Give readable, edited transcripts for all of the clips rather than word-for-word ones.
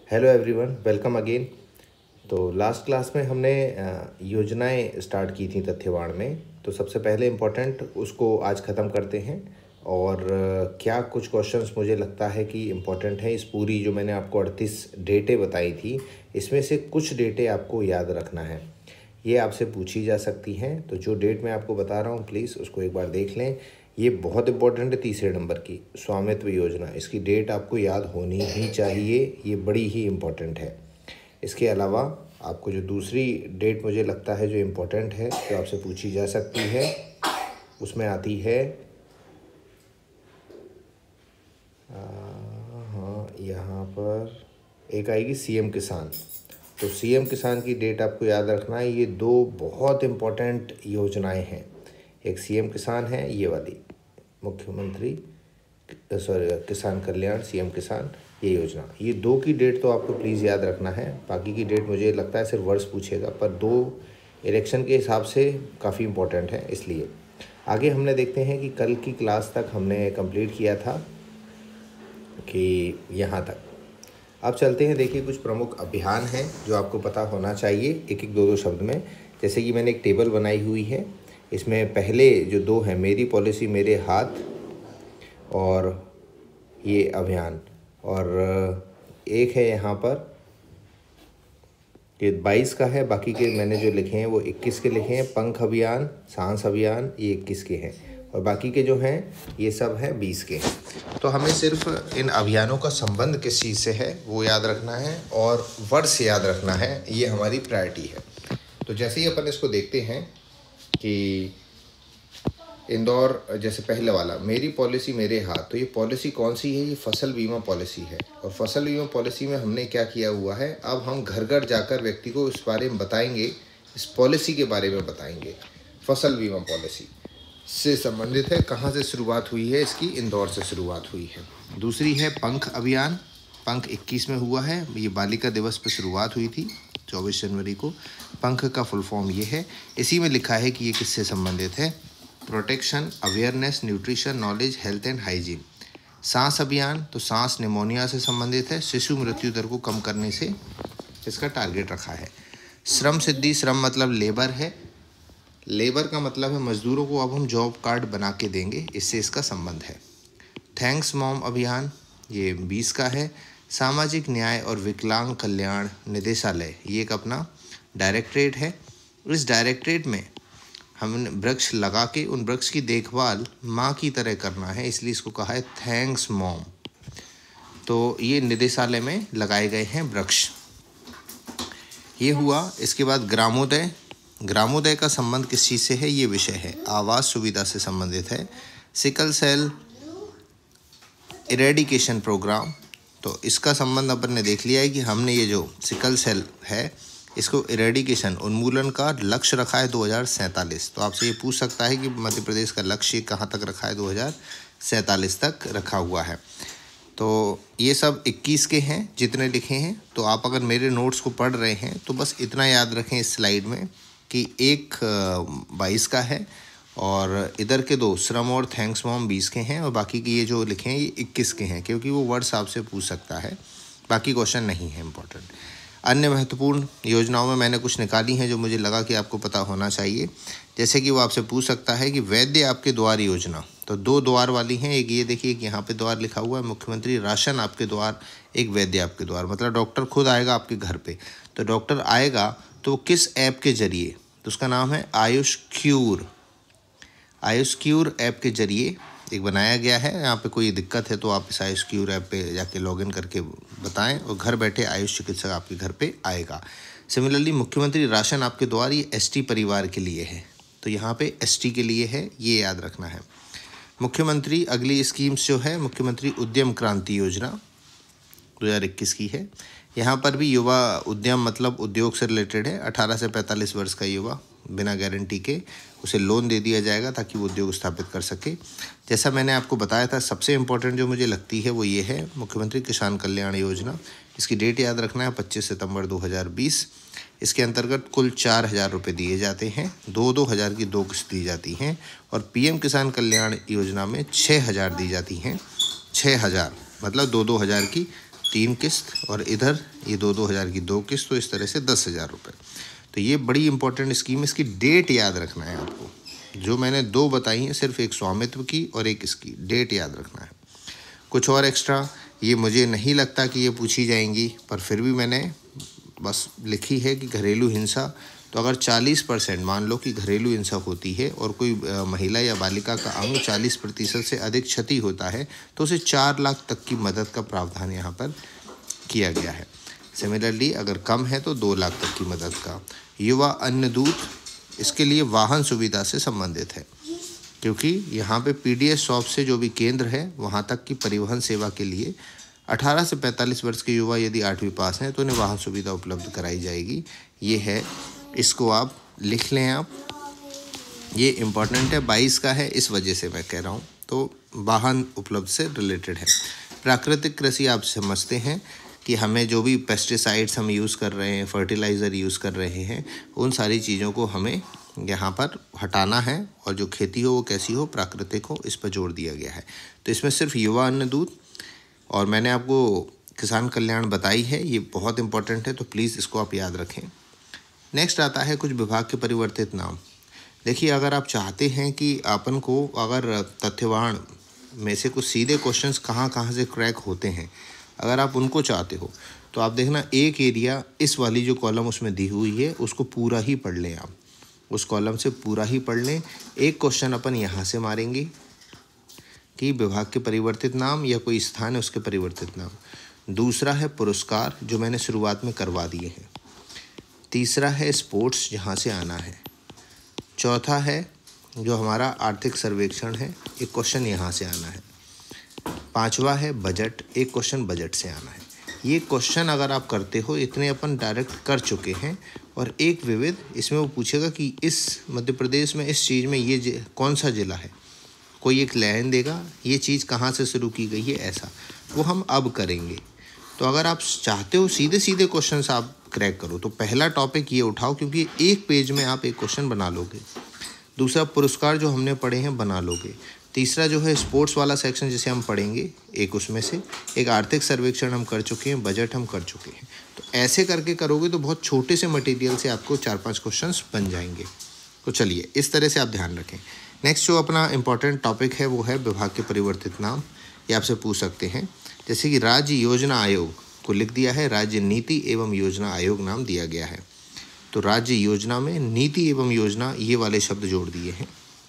Hello everyone, welcome again. तो last class में हमने योजनाएं स्टार्ट की थी तथ्यवाण में। तो सबसे पहले इम्पोर्टेंट उसको आज ख़त्म करते हैं। और क्या कुछ क्वेश्चंस मुझे लगता है कि इम्पोर्टेंट है। इस पूरी जो मैंने आपको 38 डेटें बताई थी, इसमें से कुछ डेटें आपको याद रखना है। ये आपसे पूछी जा सकती हैं। तो जो डेट मैं आपको बता रहा हूँ, प्लीज़ उसको एक बार देख लें। ये बहुत इंपॉर्टेंट है, तीसरे नंबर की स्वामित्व योजना। इसकी डेट आपको याद होनी ही चाहिए, ये बड़ी ही इम्पोर्टेंट है। इसके अलावा आपको जो दूसरी डेट मुझे लगता है जो इम्पोर्टेंट है, जो आपसे पूछी जा सकती है, उसमें आती है हाँ, यहाँ पर एक आएगी सीएम किसान। तो सीएम किसान की डेट आपको याद रखना है। ये दो बहुत इम्पोर्टेंट योजनाएं हैं। एक सीएम किसान है, ये वाली मुख्यमंत्री किसान कल्याण सीएम किसान, ये योजना। ये दो की डेट तो आपको प्लीज़ याद रखना है। बाकी की डेट मुझे लगता है सिर्फ वर्ष पूछेगा, पर दो इलेक्शन के हिसाब से काफ़ी इम्पोर्टेंट है। इसलिए आगे हमने देखते हैं कि कल की क्लास तक हमने कंप्लीट किया था कि यहाँ तक। अब चलते हैं, देखिए कुछ प्रमुख अभियान हैं जो आपको पता होना चाहिए एक एक दो दो शब्द में। जैसे कि मैंने एक टेबल बनाई हुई है, इसमें पहले जो दो हैं, मेरी पॉलिसी मेरे हाथ और ये अभियान, और एक है यहाँ पर ये 22 का है। बाकी के मैंने जो लिखे हैं वो 21 के लिखे हैं। पंख अभियान, सांस अभियान, ये 21 के हैं, और बाकी के जो हैं ये सब हैं 20 के। तो हमें सिर्फ इन अभियानों का संबंध किस चीज़ से है वो याद रखना है, और वर्ष याद रखना है। ये हमारी प्रायोरिटी है। तो जैसे ही अपन इसको देखते हैं कि इंदौर, जैसे पहले वाला मेरी पॉलिसी मेरे हाथ, तो ये पॉलिसी कौन सी है? ये फसल बीमा पॉलिसी है। और फसल बीमा पॉलिसी में हमने क्या किया हुआ है, अब हम घर घर जाकर व्यक्ति को इस बारे में बताएंगे, इस पॉलिसी के बारे में बताएंगे। फसल बीमा पॉलिसी से संबंधित है। कहाँ से शुरुआत हुई है इसकी? इंदौर से शुरुआत हुई है। दूसरी है पंख अभियान। पंख 21 में हुआ है। ये बालिका दिवस पर शुरुआत हुई थी 24 जनवरी को। पंख का फुल फॉर्म ये है। इसी में लिखा है कि ये किससे संबंधित है? Protection, awareness, nutrition, knowledge, health and hygiene. सांस अभियान, तो सांस निमोनिया से संबंधित है। शिशु मृत्यु दर को कम करने से इसका टारगेट रखा है। श्रम सिद्धि, श्रम मतलब लेबर है। लेबर का मतलब है मजदूरों को अब हम जॉब कार्ड बना के देंगे, इससे इसका संबंध है। थैंक्स मॉम अभियान, ये 20 का है। सामाजिक न्याय और विकलांग कल्याण निदेशालय, ये एक अपना डायरेक्टरेट है। इस डायरेक्टरेट में हमने वृक्ष लगा के उन वृक्ष की देखभाल माँ की तरह करना है, इसलिए इसको कहा है थैंक्स मॉम। तो ये निदेशालय में लगाए गए हैं वृक्ष। ये हुआ। इसके बाद ग्रामोदय। ग्रामोदय का संबंध किस चीज़ से है? ये विषय है आवास सुविधा से संबंधित है। सिकल सेल इरेडिकेशन प्रोग्राम, तो इसका संबंध अपन ने देख लिया है कि हमने ये जो सिकल सेल है इसको इरेडिकेशन, उन्मूलन का लक्ष्य रखा है 2047। तो आपसे ये पूछ सकता है कि मध्य प्रदेश का लक्ष्य कहाँ तक रखा है? 2047 तक रखा हुआ है। तो ये सब 21 के हैं जितने लिखे हैं। तो आप अगर मेरे नोट्स को पढ़ रहे हैं तो बस इतना याद रखें इस स्लाइड में कि एक 22 का है, और इधर के दो श्रम और थैंक्स मॉम 20 के हैं, और बाकी के ये जो लिखे हैं ये 21 के हैं, क्योंकि वो वर्ड्स आपसे पूछ सकता है। बाकी क्वेश्चन नहीं है इम्पोर्टेंट। अन्य महत्वपूर्ण योजनाओं में मैंने कुछ निकाली हैं जो मुझे लगा कि आपको पता होना चाहिए। जैसे कि वो आपसे पूछ सकता है कि वैद्य आपके द्वार योजना, तो 2 द्वार वाली हैं। एक ये देखिए कि यहाँ पे द्वार लिखा हुआ है, मुख्यमंत्री राशन आपके द्वार, एक वैद्य आपके द्वार, मतलब डॉक्टर खुद आएगा आपके घर पे। तो डॉक्टर आएगा तो किस ऐप के जरिए? तो उसका नाम है Ayush cure. Ayush cure app के जरिए एक बनाया गया है। यहाँ पे कोई दिक्कत है तो आप इस आयुष क्यूर ऐप पे जाके लॉगिन करके बताएं, और घर बैठे आयुष चिकित्सक आपके घर पे आएगा। सिमिलरली मुख्यमंत्री राशन आपके द्वार, ये एसटी परिवार के लिए है, तो यहाँ पे एसटी के लिए है, ये याद रखना है। मुख्यमंत्री अगली स्कीम्स जो है, मुख्यमंत्री उद्यम क्रांति योजना 2021 की है। यहाँ पर भी युवा उद्यम मतलब उद्योग से रिलेटेड है। 18 से 45 वर्ष का युवा बिना गारंटी के उसे लोन दे दिया जाएगा ताकि वो उद्योग स्थापित कर सके। जैसा मैंने आपको बताया था, सबसे इम्पोर्टेंट जो मुझे लगती है वो ये है मुख्यमंत्री किसान कल्याण योजना। इसकी डेट याद रखना है 25 सितंबर 2020। इसके अंतर्गत कुल 4,000 रुपये दिए जाते हैं, 2-2 हज़ार की 2 किस्त दी जाती हैं। और पीएम किसान कल्याण योजना में 6,000 दी जाती हैं। 6,000 मतलब 2-2 हज़ार की 3 किस्त, और इधर ये 2-2 हज़ार की 2 किस्त, तो इस तरह से 10,000 रुपये। तो ये बड़ी इंपॉर्टेंट स्कीम है। इसकी डेट याद रखना है आपको। जो मैंने 2 बताई हैं, सिर्फ एक स्वामित्व की और एक इसकी, डेट याद रखना है। कुछ और एक्स्ट्रा ये मुझे नहीं लगता कि ये पूछी जाएंगी, पर फिर भी मैंने बस लिखी है कि घरेलू हिंसा, तो अगर 40% मान लो कि घरेलू हिंसा होती है और कोई महिला या बालिका का अंग 40% से अधिक क्षति होता है, तो उसे 4 लाख तक की मदद का प्रावधान यहाँ पर किया गया है। सिमिलरली अगर कम है तो 2 लाख तक की मदद का। युवा अन्न दूत, इसके लिए वाहन सुविधा से संबंधित है, क्योंकि यहाँ पे पीडीएस शॉप से जो भी केंद्र है वहाँ तक की परिवहन सेवा के लिए 18 से 45 वर्ष के युवा यदि 8वीं पास हैं तो उन्हें वाहन सुविधा उपलब्ध कराई जाएगी। ये है, इसको आप लिख लें। आप ये इम्पॉर्टेंट है, 22 का है, इस वजह से मैं कह रहा हूँ, तो वाहन उपलब्ध से रिलेटेड है। प्राकृतिक कृषि आप समझते हैं कि हमें जो भी पेस्टिसाइड्स हम यूज़ कर रहे हैं, फर्टिलाइज़र यूज़ कर रहे हैं, उन सारी चीज़ों को हमें यहाँ पर हटाना है, और जो खेती हो वो कैसी हो, प्राकृतिक हो, इस पर जोर दिया गया है। तो इसमें सिर्फ युवा अन्न दूत और मैंने आपको किसान कल्याण बताई है, ये बहुत इंपॉर्टेंट है, तो प्लीज़ इसको आप याद रखें। नेक्स्ट आता है कुछ विभाग के परिवर्तित नाम। देखिए, अगर आप चाहते हैं कि अपन को अगर तथ्यवाण में से कुछ सीधे क्वेश्चंस कहाँ से क्रैक होते हैं, अगर आप उनको चाहते हो तो आप देखना, एक एरिया, इस वाली जो कॉलम उसमें दी हुई है उसको पूरा ही पढ़ लें। आप उस कॉलम से पूरा ही पढ़ लें। एक क्वेश्चन अपन यहाँ से मारेंगे कि विभाग के परिवर्तित नाम या कोई स्थान है उसके परिवर्तित नाम। दूसरा है पुरस्कार, जो मैंने शुरुआत में करवा दिए हैं। तीसरा है स्पोर्ट्स, जहाँ से आना है। चौथा है जो हमारा आर्थिक सर्वेक्षण है, एक क्वेश्चन यहाँ से आना है। 5वां है बजट, एक क्वेश्चन बजट से आना है। ये क्वेश्चन अगर आप करते हो, इतने अपन डायरेक्ट कर चुके हैं। और एक विविध, इसमें वो पूछेगा कि इस मध्य प्रदेश में इस चीज़ में ये कौन सा ज़िला है, कोई एक लाइन देगा, ये चीज़ कहाँ से शुरू की गई है, ऐसा वो हम अब करेंगे। तो अगर आप चाहते हो सीधे सीधे क्वेश्चंस आप क्रैक करो, तो पहला टॉपिक ये उठाओ, क्योंकि एक पेज में आप एक क्वेश्चन बना लोगे। दूसरा पुरस्कार जो हमने पढ़े हैं बना लोगे। तीसरा जो है स्पोर्ट्स वाला सेक्शन जिसे हम पढ़ेंगे, एक उसमें से। एक आर्थिक सर्वेक्षण हम कर चुके हैं, बजट हम कर चुके हैं। तो ऐसे करके करोगे तो बहुत छोटे से मटेरियल से आपको 4-5 क्वेश्चंस बन जाएंगे। तो चलिए, इस तरह से आप ध्यान रखें। नेक्स्ट जो अपना इम्पॉर्टेंट टॉपिक है वो है विभाग के परिवर्तित नाम। ये आपसे पूछ सकते हैं, जैसे कि राज्य योजना आयोग को लिख दिया है, राज्य नीति एवं योजना आयोग नाम दिया गया है। तो राज्य योजना में नीति एवं योजना ये वाले शब्द जोड़ दिए हैं।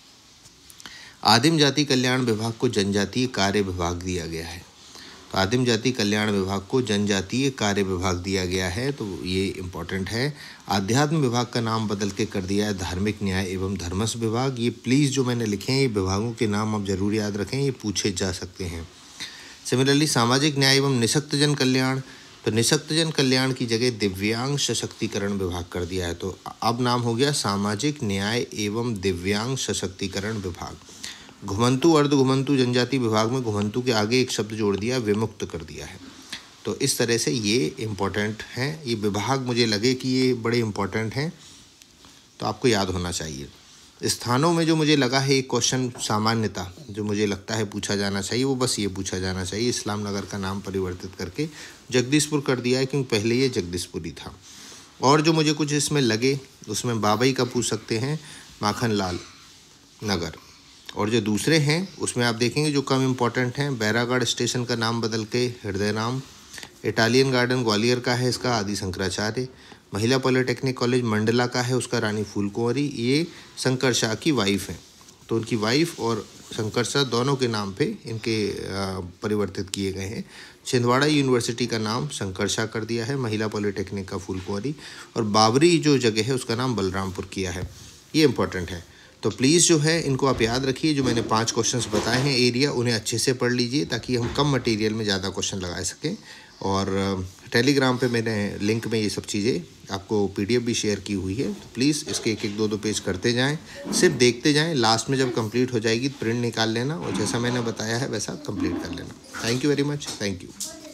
आदिम जाति कल्याण विभाग को जनजातीय कार्य विभाग दिया गया है। तो आदिम जाति कल्याण विभाग को जनजातीय कार्य विभाग दिया गया है, तो ये इम्पोर्टेंट है। आध्यात्म विभाग का नाम बदल के कर दिया है धार्मिक न्याय एवं धर्मस्व विभाग। ये प्लीज़ जो मैंने लिखे हैं, ये विभागों के नाम आप जरूर याद रखें, ये पूछे जा सकते हैं। सिमिलरली सामाजिक न्याय एवं निःशक्तजन कल्याण, तो निःशक्तजन कल्याण की जगह दिव्यांग सशक्तिकरण विभाग कर दिया है। तो अब नाम हो गया सामाजिक न्याय एवं दिव्यांग सशक्तिकरण विभाग। घुमंतु अर्ध घुमंतु जनजाति विभाग में घुमंतु के आगे एक शब्द जोड़ दिया, विमुक्त कर दिया है। तो इस तरह से ये इम्पोर्टेंट हैं। ये विभाग मुझे लगे कि ये बड़े इम्पोर्टेंट हैं, तो आपको याद होना चाहिए। स्थानों में जो मुझे लगा है एक क्वेश्चन सामान्यता जो मुझे लगता है पूछा जाना चाहिए, वो बस ये पूछा जाना चाहिए, इस्लाम नगर का नाम परिवर्तित करके जगदीशपुर कर दिया है, क्योंकि पहले ये जगदीशपुर ही था। और जो मुझे कुछ इसमें लगे, उसमें बाबई का पूछ सकते हैं, माखनलाल नगर। और जो दूसरे हैं उसमें आप देखेंगे जो कम इम्पोर्टेंट हैं, बैरागढ़ स्टेशन का नाम बदल के हृदय राम। इटालियन गार्डन ग्वालियर का है, इसका आदि शंकराचार्य। महिला पॉलिटेक्निक कॉलेज मंडला का है, उसका रानी फूल कुंवरी। ये शंकर शाह की वाइफ हैं, तो उनकी वाइफ और शंकर शाह दोनों के नाम पे इनके परिवर्तित किए गए हैं। छिंदवाड़ा यूनिवर्सिटी का नाम शंकर शाह कर दिया है, महिला पॉलिटेक्निक का फूल कुंवरी। और बाबरी जो जगह है उसका नाम बलरामपुर किया है। ये इंपॉर्टेंट है, तो प्लीज़ जो है इनको आप याद रखिए। जो मैंने 5 क्वेश्चंस बताए हैं एरिया, उन्हें अच्छे से पढ़ लीजिए, ताकि हम कम मटेरियल में ज़्यादा क्वेश्चन लगा सकें। और टेलीग्राम पे मैंने लिंक में ये सब चीज़ें आपको PDF भी शेयर की हुई है, तो प्लीज़ इसके 1-1, 2-2 पेज करते जाएं, सिर्फ देखते जाएं। लास्ट में जब कंप्लीट हो जाएगी प्रिंट निकाल लेना, और जैसा मैंने बताया है वैसा कंप्लीट कर लेना। Thank you very much, thank you.